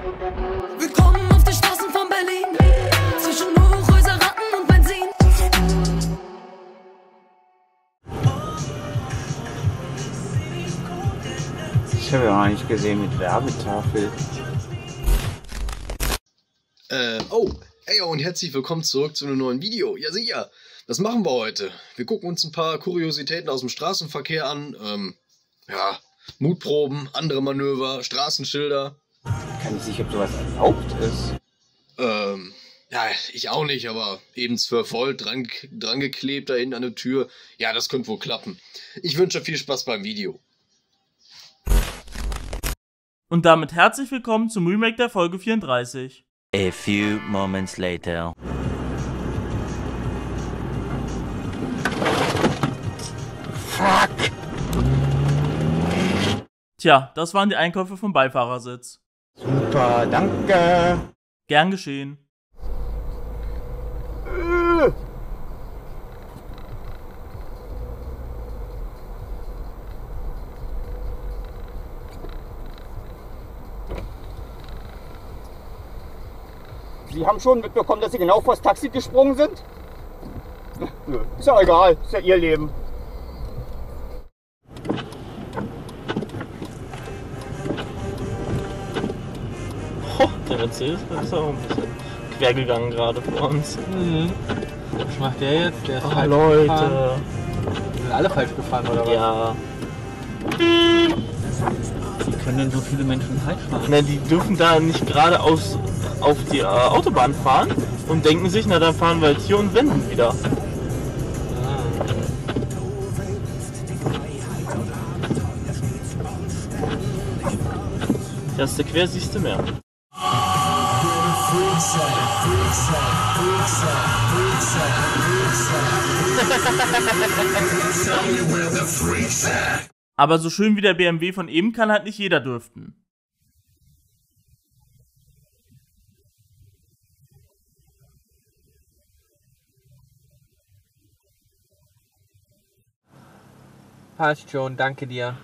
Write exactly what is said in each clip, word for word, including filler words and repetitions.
Willkommen auf den Straßen von Berlin, zwischen Hochhäuser, Ratten und Benzin. Ich habe ja auch nicht gesehen mit Werbetafel. Äh, oh, hey und herzlich willkommen zurück zu einem neuen Video. Ja sicher, was machen wir heute? Wir gucken uns ein paar Kuriositäten aus dem Straßenverkehr an. Ähm, ja, Mutproben, andere Manöver, Straßenschilder. Kann ich nicht, ob sowas erlaubt ist. Ähm, ja, ich auch nicht, aber eben zwölf Volt dran, dran geklebt da hinten an der Tür. Ja, das könnte wohl klappen. Ich wünsche viel Spaß beim Video. Und damit herzlich willkommen zum Remake der Folge vierunddreißig. A few moments later. Fuck! Tja, das waren die Einkäufe vom Beifahrersitz. Super, danke! Gern geschehen. Äh. Sie haben schon mitbekommen, dass Sie genau vor das Taxi gesprungen sind? Nö, ist ja egal, ist ja Ihr Leben. Oh, der Mercedes ist auch ein bisschen quer gegangen gerade vor uns. Mhm. Was macht der jetzt? Der ist Oh, falsch Leute. gefahren. Die sind alle falsch gefahren, oder was? Ja. Wie können denn so viele Menschen falsch fahren? Na, die dürfen da nicht geradeaus auf die äh, Autobahn fahren und denken sich, na dann fahren wir jetzt hier und wenden wieder. Ah. Erste quer siehst du mehr. Aber so schön wie der B M W von eben kann halt nicht jeder dürften. Passt schon, danke dir.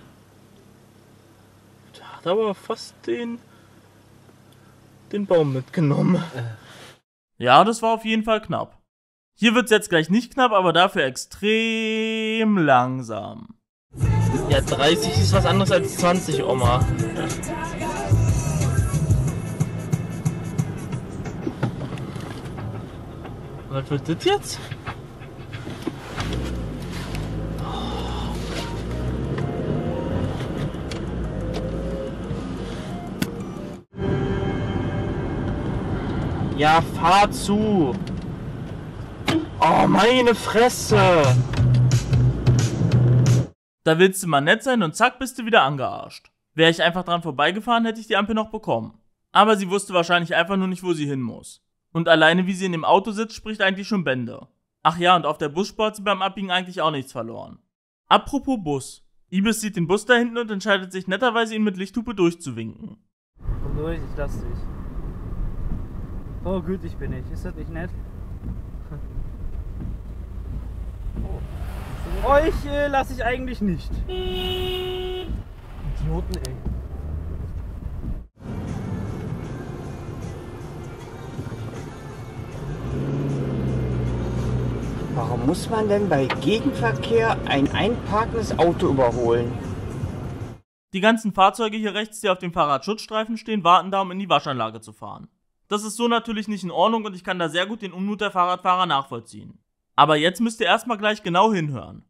Der hat aber fast den, den Baum mitgenommen. Ja, das war auf jeden Fall knapp. Hier wird's jetzt gleich nicht knapp, aber dafür extrem langsam. Ja, dreißig ist was anderes als zwanzig, Oma. Was wird das jetzt? Ja, fahr zu! Oh, meine Fresse! Da willst du mal nett sein und zack bist du wieder angearscht. Wäre ich einfach dran vorbeigefahren, hätte ich die Ampel noch bekommen. Aber sie wusste wahrscheinlich einfach nur nicht, wo sie hin muss. Und alleine wie sie in dem Auto sitzt, spricht eigentlich schon Bände. Ach ja, und auf der Busspur hat sie beim Abbiegen eigentlich auch nichts verloren. Apropos Bus. Ibis sieht den Bus da hinten und entscheidet sich netterweise, ihn mit Lichthupe durchzuwinken. Komm durch, ich lass dich. Oh, gütig bin ich. Ist das nicht nett? Euch äh, lasse ich eigentlich nicht. Idioten, ey. Warum muss man denn bei Gegenverkehr ein einparkendes Auto überholen? Die ganzen Fahrzeuge hier rechts, die auf dem Fahrradschutzstreifen stehen, warten da, um in die Waschanlage zu fahren. Das ist so natürlich nicht in Ordnung und ich kann da sehr gut den Unmut der Fahrradfahrer nachvollziehen. Aber jetzt müsst ihr erstmal gleich genau hinhören.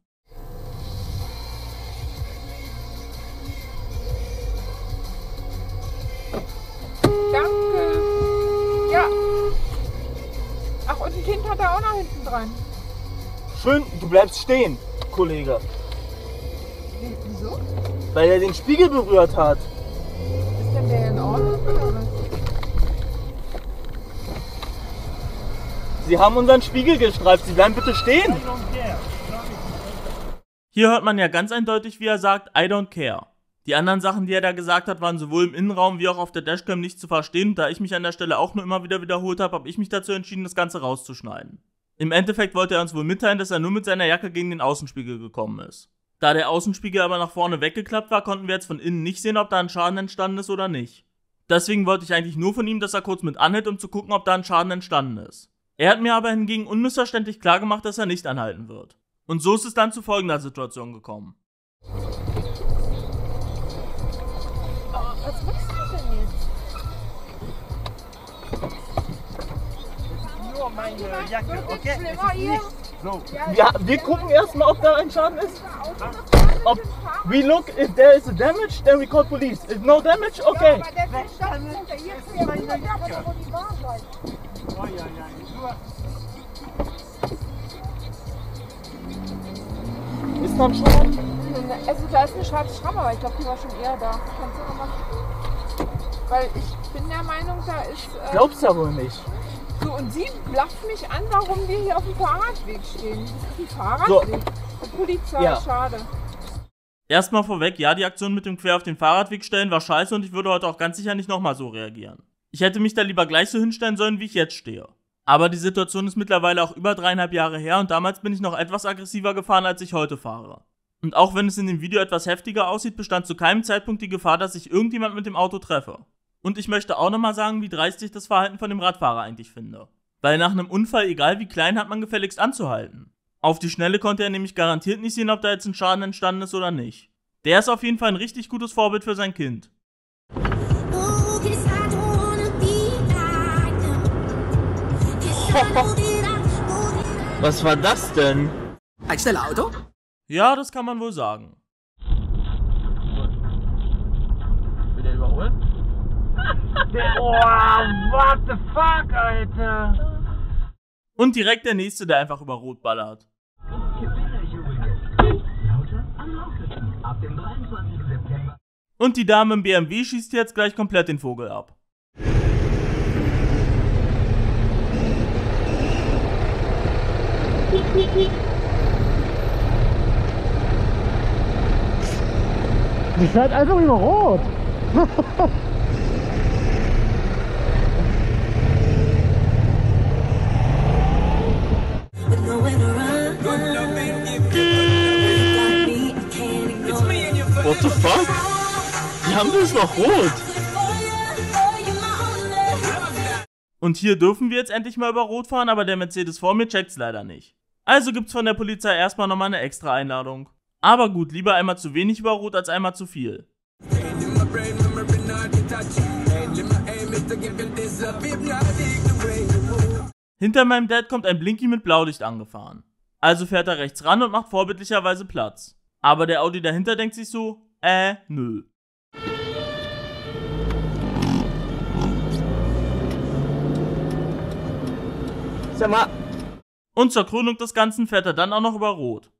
Danke. Ja. Ach, und ein Kind hat er auch noch hinten dran. Schön, du bleibst stehen, Kollege. Wieso? Weil er den Spiegel berührt hat. Ist denn der in Ordnung oder was? Sie haben unseren Spiegel gestreift, Sie bleiben bitte stehen. Hier hört man ja ganz eindeutig, wie er sagt, I don't care. Die anderen Sachen, die er da gesagt hat, waren sowohl im Innenraum wie auch auf der Dashcam nicht zu verstehen. Und da ich mich an der Stelle auch nur immer wieder wiederholt habe, habe ich mich dazu entschieden, das Ganze rauszuschneiden. Im Endeffekt wollte er uns wohl mitteilen, dass er nur mit seiner Jacke gegen den Außenspiegel gekommen ist. Da der Außenspiegel aber nach vorne weggeklappt war, konnten wir jetzt von innen nicht sehen, ob da ein Schaden entstanden ist oder nicht. Deswegen wollte ich eigentlich nur von ihm, dass er kurz mit anhält, um zu gucken, ob da ein Schaden entstanden ist. Er hat mir aber hingegen unmissverständlich klargemacht, dass er nicht anhalten wird. Und so ist es dann zu folgender Situation gekommen. Was machst du denn jetzt? Nur meine Jacke, Wird okay? es schlimmer hier? So. Ja, wir gucken erstmal, ob da ein Schaden ist. Ob we look, if there is a damage, then we call police. If no damage, okay. Ja, aber der Verstand ist ja hier für Meine ja, aber Jacke. da wo die wahr sein. Oh, ja, ja. Nur Ist da ein Schaden? Also da ist eine schwarze Schramme, aber ich glaube, die war schon eher da. Kannst du nochmal gucken? Weil ich bin der Meinung, da ist... Äh, Glaubst du ja wohl nicht. so, und sie blafft mich an, warum wir hier auf dem Fahrradweg stehen. Das ist ein Fahrradweg. So. Die Polizei, Ja. schade. Erstmal vorweg, ja, die Aktion mit dem Quer auf den Fahrradweg stellen war scheiße und ich würde heute auch ganz sicher nicht nochmal so reagieren. Ich hätte mich da lieber gleich so hinstellen sollen, wie ich jetzt stehe. Aber die Situation ist mittlerweile auch über dreieinhalb Jahre her und damals bin ich noch etwas aggressiver gefahren, als ich heute fahre. Und auch wenn es in dem Video etwas heftiger aussieht, bestand zu keinem Zeitpunkt die Gefahr, dass ich irgendjemand mit dem Auto treffe. Und ich möchte auch nochmal sagen, wie dreist ich das Verhalten von dem Radfahrer eigentlich finde. Weil nach einem Unfall, egal wie klein, hat man gefälligst anzuhalten. Auf die Schnelle konnte er nämlich garantiert nicht sehen, ob da jetzt ein Schaden entstanden ist oder nicht. Der ist auf jeden Fall ein richtig gutes Vorbild für sein Kind. Was war das denn? Ein schneller Auto? Ja, das kann man wohl sagen. Will der überholen? Oh, what the fuck, Alter? Und direkt der nächste, der einfach über Rot ballert. Und die Dame im B M W schießt jetzt gleich komplett den Vogel ab. Die fährt einfach über Rot. What the fuck? Die Ampel ist noch rot. Und hier dürfen wir jetzt endlich mal über Rot fahren, aber der Mercedes vor mir checkt's leider nicht. Also gibt's von der Polizei erstmal nochmal eine extra Einladung. Aber gut, lieber einmal zu wenig über Rot als einmal zu viel. Hinter meinem Dad kommt ein Blinky mit Blaulicht angefahren. Also fährt er rechts ran und macht vorbildlicherweise Platz. Aber der Audi dahinter denkt sich so, äh, nö. Sag mal. Und zur Krönung des Ganzen fährt er dann auch noch über Rot.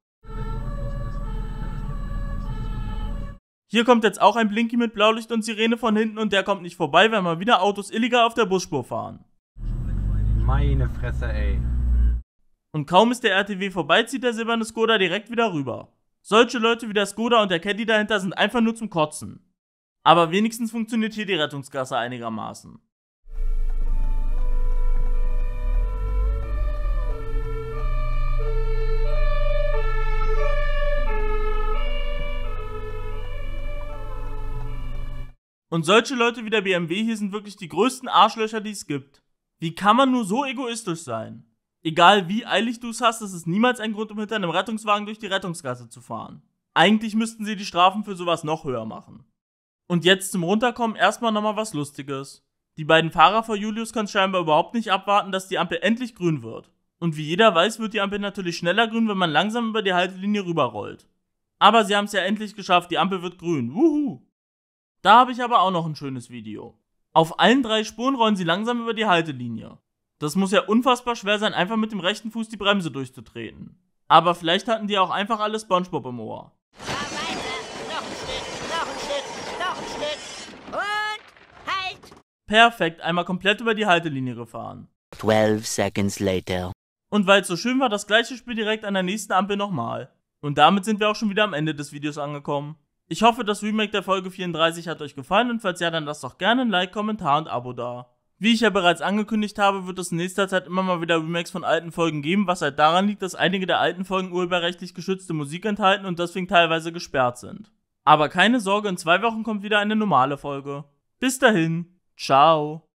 Hier kommt jetzt auch ein Blinky mit Blaulicht und Sirene von hinten und der kommt nicht vorbei, weil mal wieder Autos illegal auf der Busspur fahren. Meine Fresse, ey. Und kaum ist der R T W vorbei, zieht der silberne Skoda direkt wieder rüber. Solche Leute wie der Skoda und der Caddy dahinter sind einfach nur zum Kotzen. Aber wenigstens funktioniert hier die Rettungsgasse einigermaßen. Und solche Leute wie der B M W hier sind wirklich die größten Arschlöcher, die es gibt. Wie kann man nur so egoistisch sein? Egal wie eilig du es hast, es ist niemals ein Grund, um hinter einem Rettungswagen durch die Rettungsgasse zu fahren. Eigentlich müssten sie die Strafen für sowas noch höher machen. Und jetzt zum Runterkommen erstmal nochmal was Lustiges. Die beiden Fahrer vor Julius können scheinbar überhaupt nicht abwarten, dass die Ampel endlich grün wird. Und wie jeder weiß, wird die Ampel natürlich schneller grün, wenn man langsam über die Haltelinie rüberrollt. Aber sie haben es ja endlich geschafft, die Ampel wird grün. Wuhu! Da habe ich aber auch noch ein schönes Video. Auf allen drei Spuren rollen sie langsam über die Haltelinie. Das muss ja unfassbar schwer sein, einfach mit dem rechten Fuß die Bremse durchzutreten. Aber vielleicht hatten die auch einfach alle SpongeBob im Ohr. Ja, weiter. Noch ein Stück, noch ein Stück, noch ein Stück. Und halt! Perfekt, einmal komplett über die Haltelinie gefahren. twelve seconds later. Und weil es so schön war, das gleiche Spiel direkt an der nächsten Ampel nochmal. Und damit sind wir auch schon wieder am Ende des Videos angekommen. Ich hoffe, das Remake der Folge vierunddreißig hat euch gefallen und falls ja, dann lasst doch gerne ein Like, Kommentar und Abo da. Wie ich ja bereits angekündigt habe, wird es in nächster Zeit immer mal wieder Remakes von alten Folgen geben, was halt daran liegt, dass einige der alten Folgen urheberrechtlich geschützte Musik enthalten und deswegen teilweise gesperrt sind. Aber keine Sorge, in zwei Wochen kommt wieder eine normale Folge. Bis dahin! Ciao.